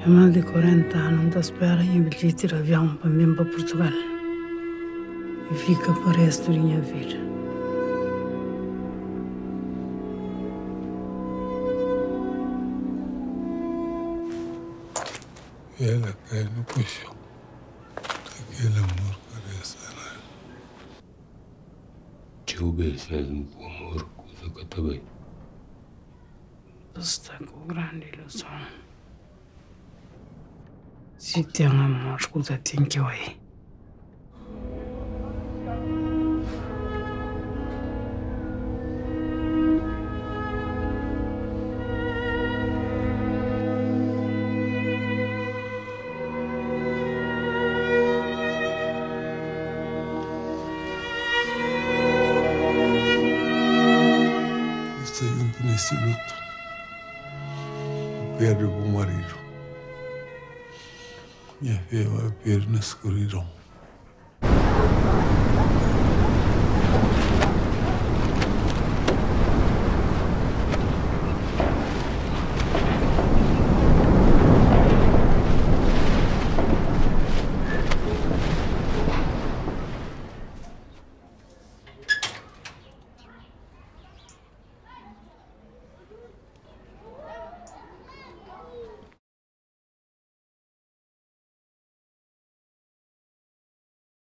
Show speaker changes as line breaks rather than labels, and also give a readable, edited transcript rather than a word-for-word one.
há mais de 40 anos, não espera em bilhete de avião para vir para Portugal. E fica para o resto da minha vida.
Ela cai no colchão. Aquele amor parece, né? Tio beijo mesmo com amor, coisa que eu também.
Você está com grande ilusão. Se tem amor, coisa tem que ir.
Estou junto nesse luto. Perde o bom marido. Minha filha vai perder na escuridão.